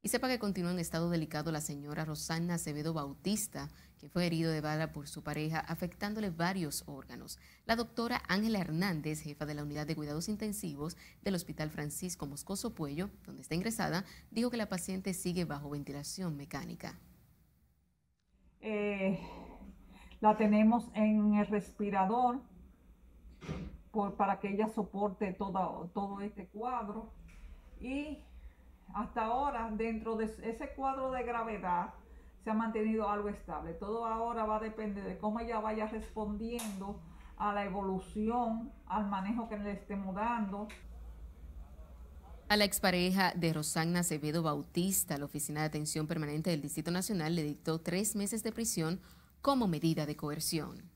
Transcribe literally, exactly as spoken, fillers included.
Y sepa que continúa en estado delicado la señora Rosana Acevedo Bautista, quien fue herido de bala por su pareja, afectándole varios órganos. La doctora Ángela Hernández, jefa de la unidad de cuidados intensivos del Hospital Francisco Moscoso Puello, donde está ingresada, dijo que la paciente sigue bajo ventilación mecánica. Eh, la tenemos en el respirador por, para que ella soporte todo, todo este cuadro, y hasta ahora dentro de ese cuadro de gravedad se ha mantenido algo estable. Todo ahora va a depender de cómo ella vaya respondiendo a la evolución, al manejo que le estemos dando. A la expareja de Rosana Acevedo Bautista, la Oficina de Atención Permanente del Distrito Nacional le dictó tres meses de prisión como medida de coerción.